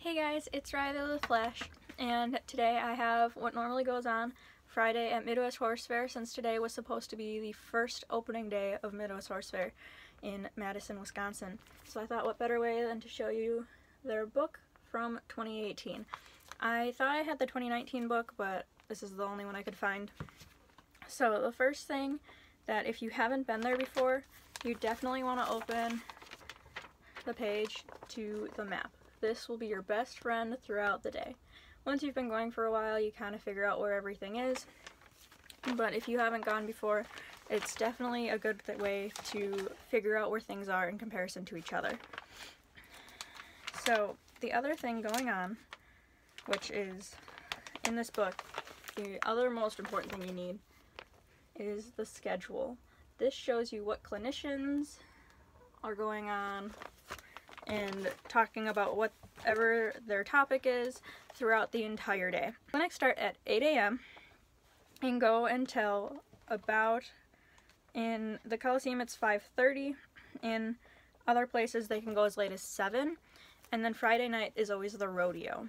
Hey guys, it's Riley the Flash, and today I have what normally goes on Friday at Midwest Horse Fair, since today was supposed to be the first opening day of Midwest Horse Fair in Madison, Wisconsin. So I thought what better way than to show you their book from 2018. I thought I had the 2019 book, but this is the only one I could find. So the first thing that if you haven't been there before, you definitely want to open the page to the map. This will be your best friend throughout the day. Once you've been going for a while, you kind of figure out where everything is. But if you haven't gone before, it's definitely a good way to figure out where things are in comparison to each other. So the other thing going on, which is in this book, the other most important thing you need is the schedule. This shows you what clinicians are going on and talking about whatever their topic is throughout the entire day. Clinics start at 8 a.m. and go until about, in the Coliseum it's 5:30, in other places they can go as late as 7, and then Friday night is always the rodeo.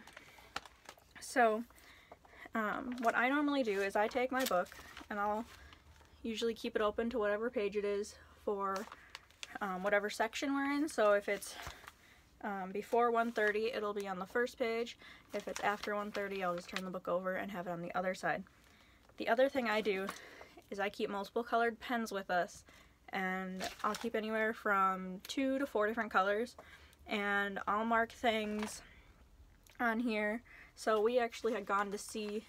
So what I normally do is I take my book and I'll usually keep it open to whatever page it is for whatever section we're in. So if it's before 1:30, it'll be on the first page. If it's after 1:30, I'll just turn the book over and have it on the other side. The other thing I do is I keep multiple colored pens with us, and I'll keep anywhere from 2 to 4 different colors, and I'll mark things on here. So we actually had gone to see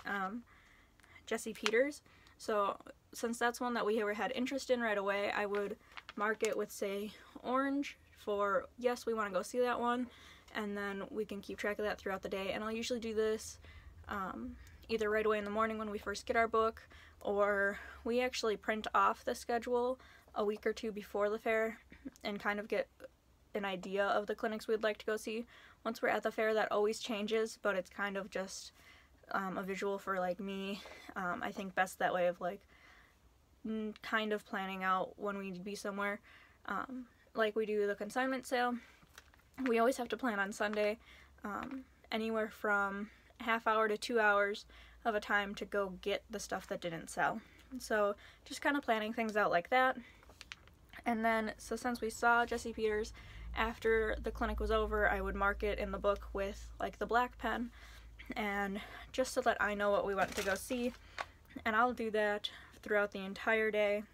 Jessie Peters, so since that's one that we had interest in right away, I would mark it with, say, orange for yes, we want to go see that one, and then we can keep track of that throughout the day. And I'll usually do this either right away in the morning when we first get our book, or we actually print off the schedule a week or two before the fair and kind of get an idea of the clinics we'd like to go see. Once we're at the fair, that always changes, but it's kind of just a visual for like me. I think best that way of like kind of planning out when we'd be somewhere. Like we do the consignment sale, we always have to plan on Sunday, anywhere from a half hour to 2 hours of a time to go get the stuff that didn't sell. So just kind of planning things out like that. And then, so since we saw Jessie Peters, after the clinic was over, I would mark it in the book with like the black pen, and just so that I know what we went to go see. And I'll do that throughout the entire day,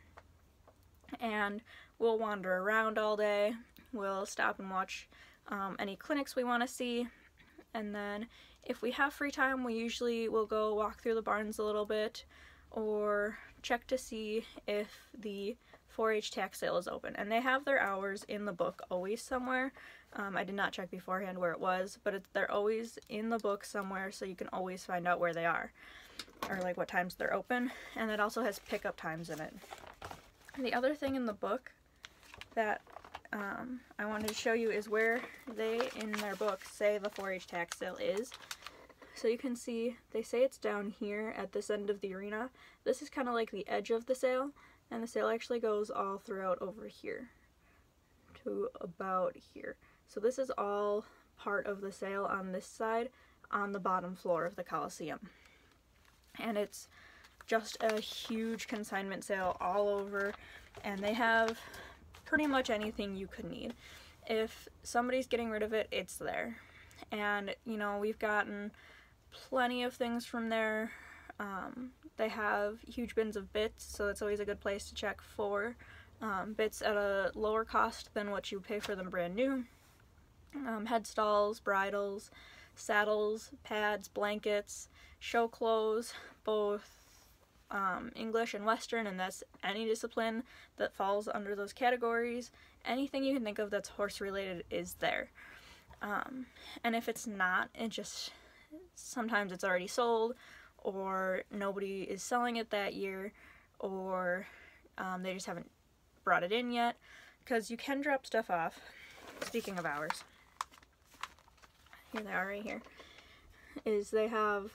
and we'll wander around all day. We'll stop and watch any clinics we want to see, and then if we have free time, we usually will go walk through the barns a little bit or check to see if the 4-H tax sale is open. And they have their hours in the book always somewhere. I did not check beforehand where it was, but they're always in the book somewhere, so you can always find out where they are, or like what times they're open. And it also has pickup times in it. And the other thing in the book that I wanted to show you is where they, in their book, say the 4-H tax sale is. So you can see they say it's down here at this end of the arena. This is kind of like the edge of the sale, and the sale actually goes all throughout over here to about here. So this is all part of the sale on this side, on the bottom floor of the Coliseum. And it's just a huge consignment sale all over, and they have pretty much anything you could need. If somebody's getting rid of it, it's there. And you know, we've gotten plenty of things from there. They have huge bins of bits, so that's always a good place to check for bits at a lower cost than what you pay for them brand new. Head stalls, bridles, saddles, pads, blankets, show clothes, both English and Western, and that's any discipline that falls under those categories. Anything you can think of that's horse related is there. And if it's not, it just, sometimes it's already sold, or nobody is selling it that year, or they just haven't brought it in yet, because you can drop stuff off. Speaking of hours, here they are right here, is they have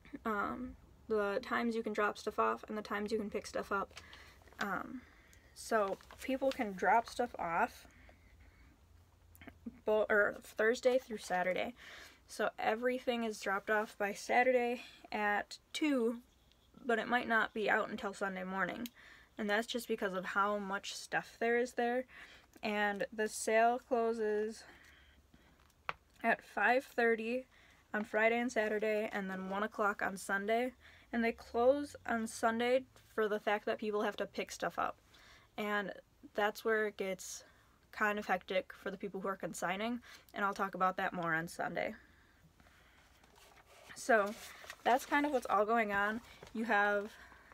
the times you can drop stuff off and the times you can pick stuff up. So people can drop stuff off Thursday through Saturday. So everything is dropped off by Saturday at 2, but it might not be out until Sunday morning. And that's just because of how much stuff there is there. And the sale closes at 5:30 on Friday and Saturday, and then 1 o'clock on Sunday. And they close on Sunday for the fact that people have to pick stuff up. And that's where it gets kind of hectic for the people who are consigning, and I'll talk about that more on Sunday. So that's kind of what's all going on. You have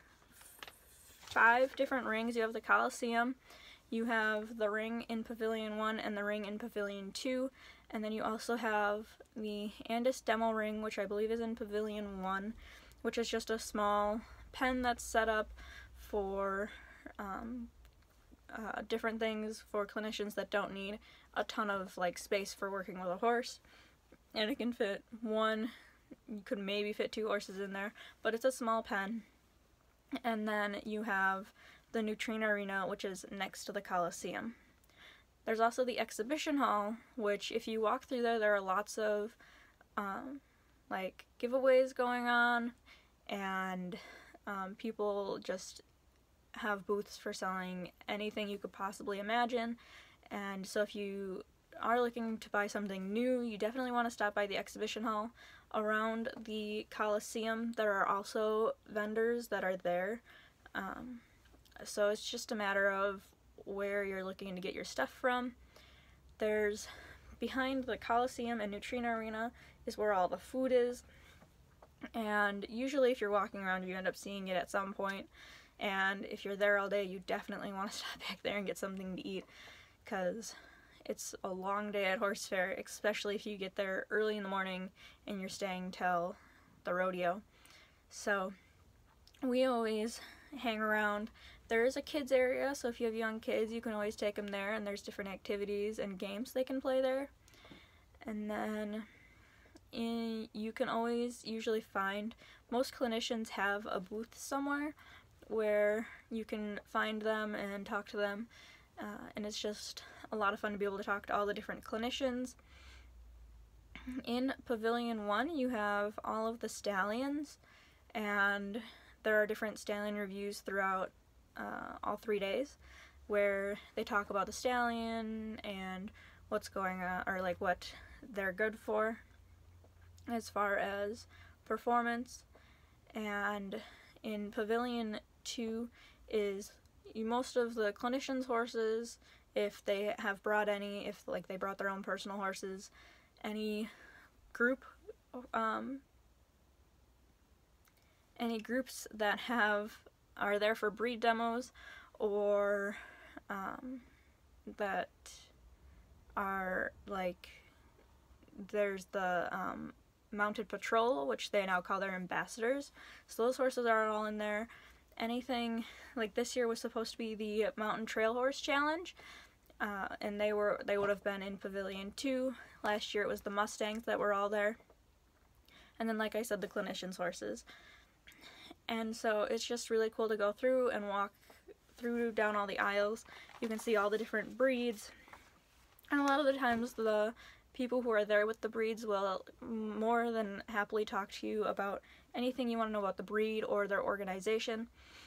5 different rings. You have the Coliseum, you have the ring in Pavilion 1 and the ring in Pavilion 2, and then you also have the Andis Demo ring, which I believe is in Pavilion 1, which is just a small pen that's set up for different things for clinicians that don't need a ton of space for working with a horse, and it can fit you could maybe fit 2 horses in there, but it's a small pen. And then you have the Nutrien Arena, which is next to the Coliseum. There's also the exhibition hall, which if you walk through there are lots of giveaways going on, and people just have booths for selling anything you could possibly imagine. And so if you are looking to buy something new, you definitely want to stop by the exhibition hall. Around the Coliseum, there are also vendors that are there. So it's just a matter of where you're looking to get your stuff from. There's behind the Coliseum and Nutrien Arena is where all the food is. And usually if you're walking around, you end up seeing it at some point. And if you're there all day, you definitely want to stop back there and get something to eat, because it's a long day at horse fair, especially if you get there early in the morning and you're staying till the rodeo. So we always hang around. There is a kids area, so if you have young kids, you can always take them there, and there's different activities and games they can play there. And then you can always usually find, most clinicians have a booth somewhere where you can find them and talk to them, and it's just a lot of fun to be able to talk to all the different clinicians. In Pavilion 1, you have all of the stallions, and there are different stallion reviews throughout all 3 days, where they talk about the stallion and what's going on, or what they're good for as far as performance. And in Pavilion 2 is most of the clinicians' horses, if they have brought any, if they brought their own personal horses, any group, any groups that are there for breed demos, or that are there's the mounted patrol, which they now call their ambassadors. So those horses are all in there. Anything this year was supposed to be the Mountain Trail Horse Challenge, and they would have been in Pavilion 2. Last year it was the Mustangs that were all there, and then like I said, the clinicians' horses. And so it's just really cool to go through and walk through down all the aisles. You can see all the different breeds, and a lot of the times the people who are there with the breeds will more than happily talk to you about anything you want to know about the breed or their organization.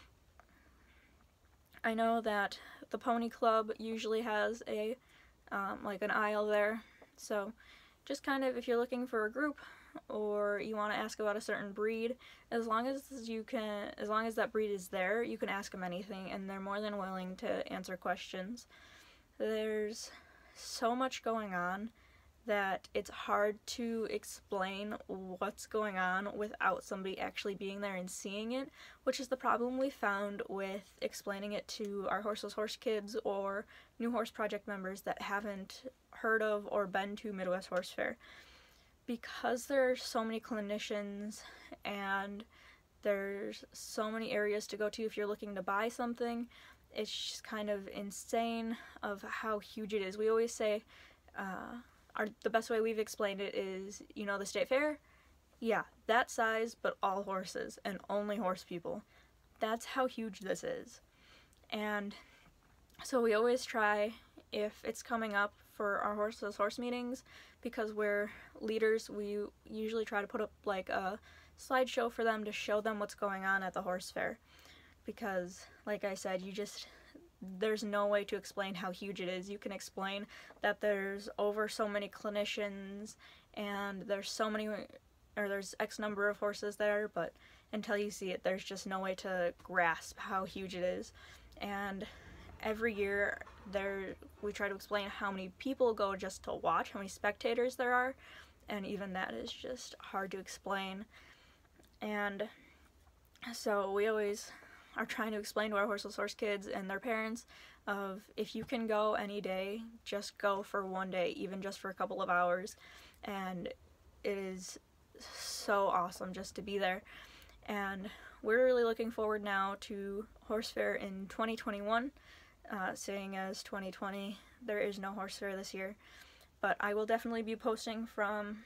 I know that the Pony Club usually has an aisle there, so just kind of, if you're looking for a group or you want to ask about a certain breed, as long as that breed is there, you can ask them anything, and they're more than willing to answer questions. There's so much going on that it's hard to explain what's going on without somebody actually being there and seeing it, which is the problem we found with explaining it to our Horseless Horse kids or new Horse Project members that haven't heard of or been to Midwest Horse Fair. Because there are so many clinicians and there's so many areas to go to if you're looking to buy something, it's just kind of insane of how huge it is. We always say, the best way we've explained it is, the state fair? Yeah, that size, but all horses and only horse people. That's how huge this is. And so we always try, if it's coming up for our horse meetings, because we're leaders, we usually try to put up like a slideshow for them to show them what's going on at the horse fair, because like I said, there's no way to explain how huge it is. You can explain that there's over so many clinicians and there's X number of horses there, but until you see it, there's just no way to grasp how huge it is. And every year we try to explain how many people go just to watch, how many spectators there are, and even that is just hard to explain. And so we always are trying to explain to our Horseless Horse kids and their parents of, if you can go any day, just go for one day, even just for a couple of hours. And it is so awesome just to be there. And we're really looking forward now to Horse Fair in 2021, seeing as 2020 there is no Horse Fair this year. But I will definitely be posting from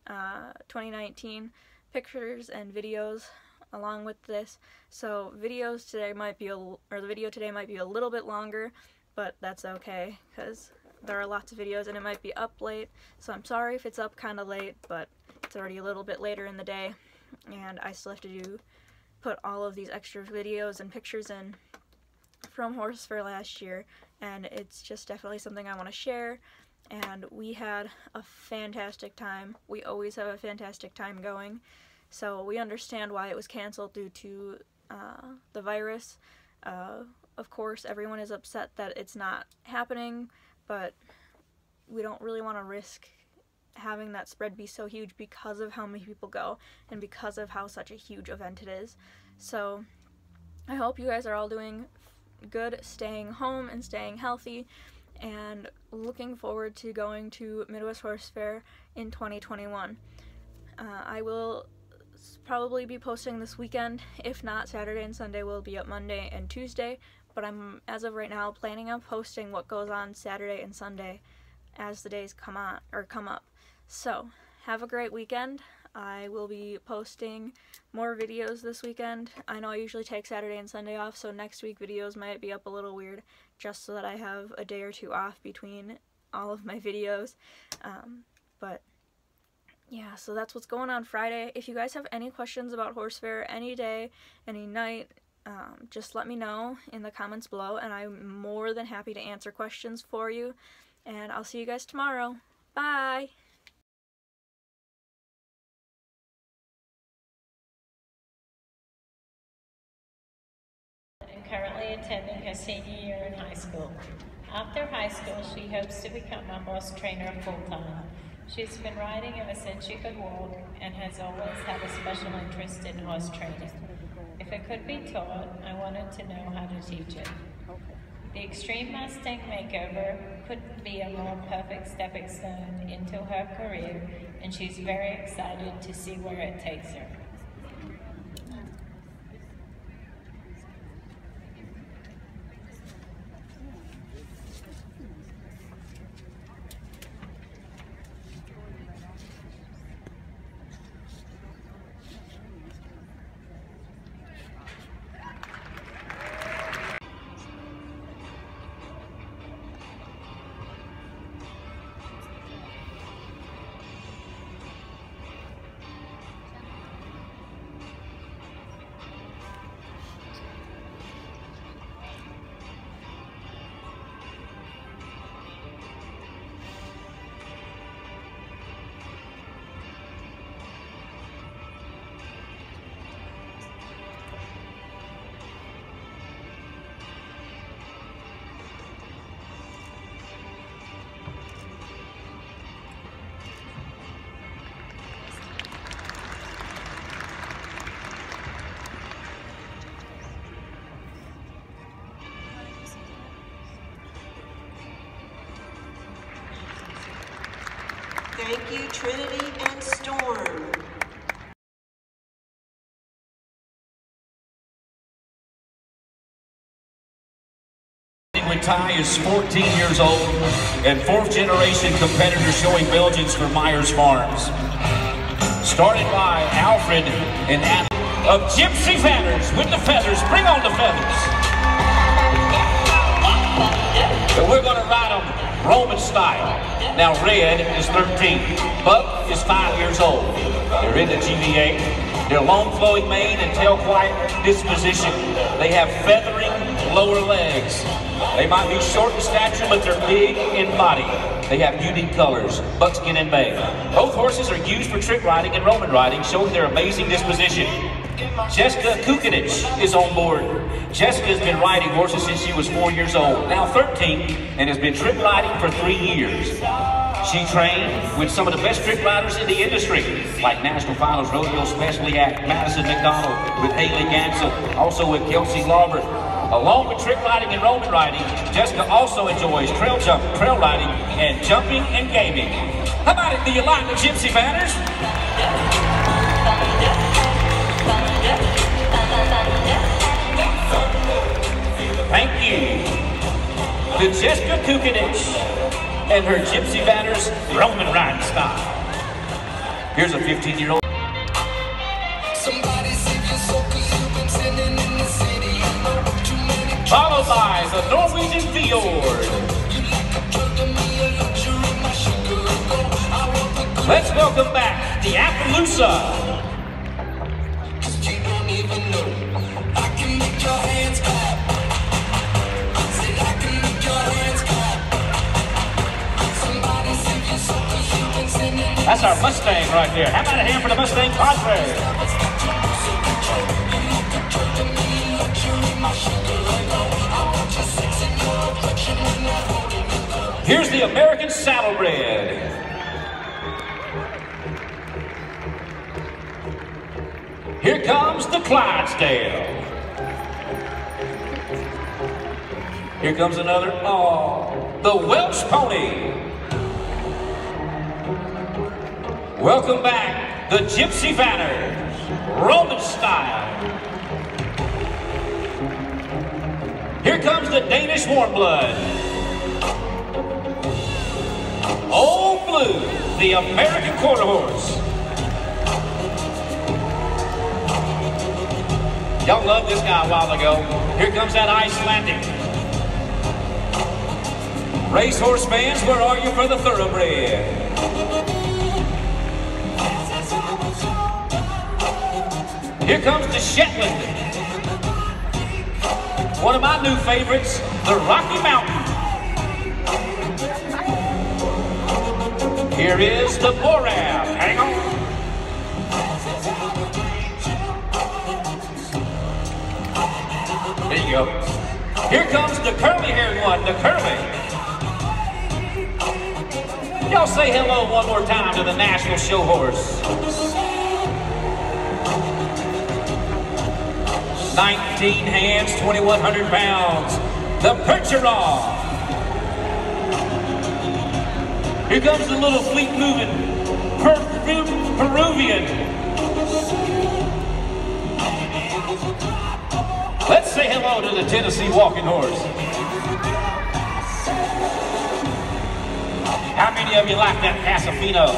2019 pictures and videos along with this. So the video today might be a little bit longer, but that's okay, because there are lots of videos and it might be up late. So I'm sorry if it's up kind of late, but it's already a little bit later in the day, and I still have to put all of these extra videos and pictures in from Horse Fair last year, and it's just definitely something I want to share. And we had a fantastic time. We always have a fantastic time going. So we understand why it was canceled due to the virus. Of course, everyone is upset that it's not happening, but we don't really want to risk having that spread be so huge because of how many people go and because of how such a huge event it is. So I hope you guys are all doing good, staying home and staying healthy, and looking forward to going to Midwest Horse Fair in 2021. I will probably be posting this weekend. If not, Saturday and Sunday will be up Monday and Tuesday, but I'm, as of right now, planning on posting what goes on Saturday and Sunday as the days come up. So have a great weekend. I will be posting more videos this weekend. I know I usually take Saturday and Sunday off, so next week videos might be up a little weird, just so that I have a day or two off between all of my videos. But yeah, so that's what's going on Friday. If you guys have any questions about Horse Fair any day, any night, just let me know in the comments below, and I'm more than happy to answer questions for you. And I'll see you guys tomorrow. Bye! And currently attending her senior year in high school. After high school, she hopes to become a horse trainer full-time. She's been riding ever since she could walk and has always had a special interest in horse training. If it could be taught, I wanted to know how to teach it. The Extreme Mustang Makeover couldn't be a more perfect stepping stone into her career, and she's very excited to see where it takes her. Thank you, Trinity and Storm. When Ty is 14 years old and fourth generation competitor showing Belgians for Myers Farms. Started by Alfred and of Gypsy Feathers with the feathers. Bring on the feathers. So we're going to ride them Roman Style. Now Red is 13. Buck is 5 years old. They're in the GVA. Their long flowing mane and tail quiet disposition. They have feathering lower legs. They might be short in stature, but they're big in body. They have unique colors, buckskin and bay. Both horses are used for trick riding and Roman riding, showing their amazing disposition. Jessica Kukinich is on board. Jessica has been riding horses since she was 4 years old, now 13, and has been trick riding for 3 years. She trained with some of the best trick riders in the industry, like National Finals Rodeo Specialty Act, Madison McDonald, with Haley Gansel, also with Kelsey Lawbert. Along with trick riding and Roman riding, Jessica also enjoys trail jumping, trail riding, and jumping and gaming. How about it? Do you like the Gypsy Banners? Thank you to Jessica Kukinich and her Gypsy Banners Roman riding style. Here's a 15-year-old. Followed by the Norwegian Fjord. Let's welcome back the Appaloosa. That's our Mustang right there. How about a hand for the Mustang Padre? Here's the American Saddlebred. Here comes the Clydesdale. Here comes another, the Welsh Pony. Welcome back, the Gypsy Banners, Roman Style. Here comes the Danish Warm Blood. Old Blue, the American Quarter Horse. Y'all loved this guy a while ago. Here comes that Icelandic. Racehorse fans, where are you for the Thoroughbred? Here comes the Shetland. One of my new favorites, the Rocky Mountain. Here is the Morab. Hang on. There you go. Here comes the curly-haired one, the Curly. Y'all say hello one more time to the National Show Horse. 19 hands, 2,100 pounds. The Percheron. Here comes the little fleet-moving Peruvian. Let's say hello to the Tennessee Walking Horse. How many of you like that Pasofino?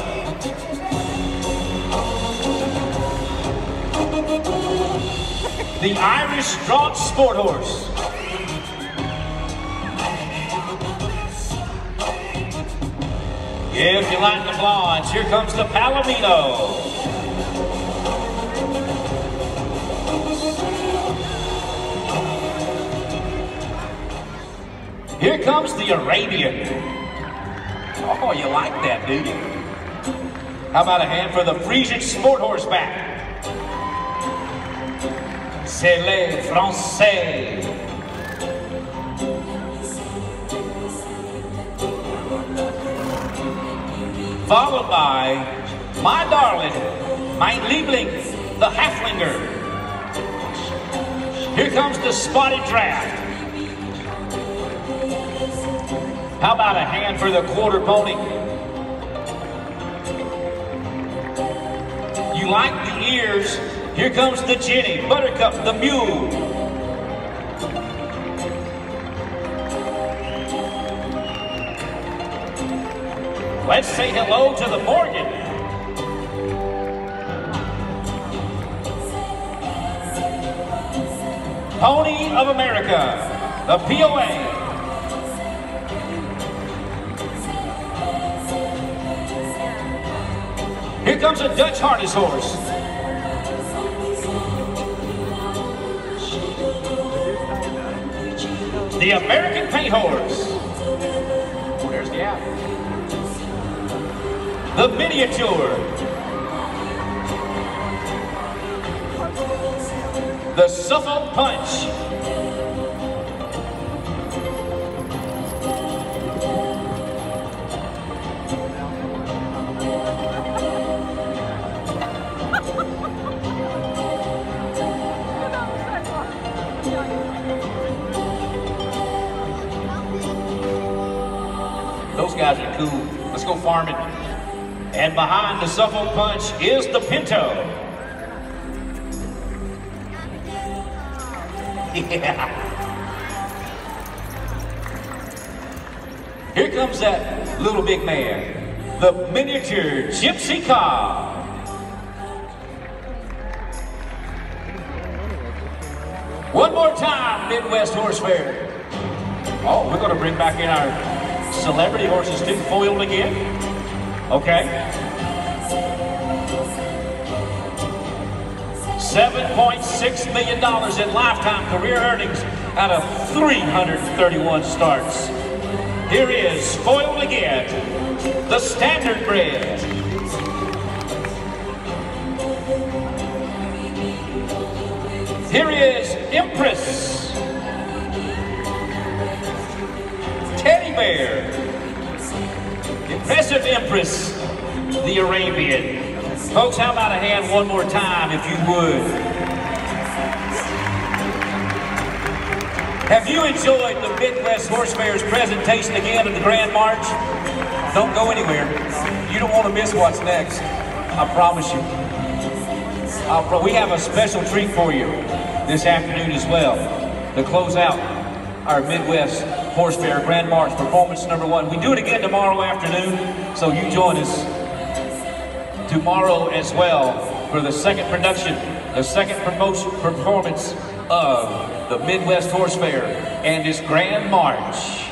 The Irish Draught Sport Horse. If you like the blondes, here comes the Palomino. Here comes the Arabian. Oh, you like that, do you? How about a hand for the Frisian Sport Horseback? C'est les Français. Followed by my darling, mein Liebling, the Haflinger. Here comes the Spotted Draft. How about a hand for the Quarter Pony? You like the ears? Here comes the Jenny, Buttercup, the Mule. Let's say hello to the Morgan. Pony of America, the POA. Here comes a Dutch harness horse. The American Paint Horse. Oh, there's the app. The Miniature. The Suffolk Punch. Those guys are cool. Let's go farming. And behind the Suffolk Punch is the Pinto. Yeah. Here comes that little big man, the Miniature Gypsy Cob. One more time, Midwest Horse Fair. Oh, we're going to bring back in our celebrity horses too, foiled again. Okay. $7.6 million in lifetime career earnings out of 331 starts. Here is foiled again, the Standard Bred. Here is Empress. Teddy Bear. Impressive Empress, the Arabian. Folks, how about a hand one more time, if you would? Have you enjoyed the Midwest Horse Fair's presentation again of the Grand March? Don't go anywhere. You don't want to miss what's next. I promise you. We have a special treat for you this afternoon as well to close out our Midwest Horse Fair Grand March performance number 1. We do it again tomorrow afternoon, so you join us tomorrow as well for the second production, the second performance of the Midwest Horse Fair and its Grand March.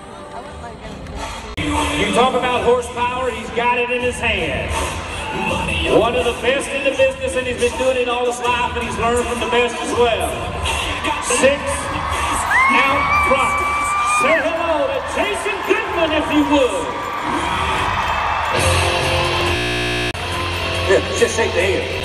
You talk about horsepower, he's got it in his hand. One of the best in the business, and he's been doing it all his life, and he's learned from the best as well. 6 out front. Say hello to Jason Goodman, if you would. Yeah, just shake the hand.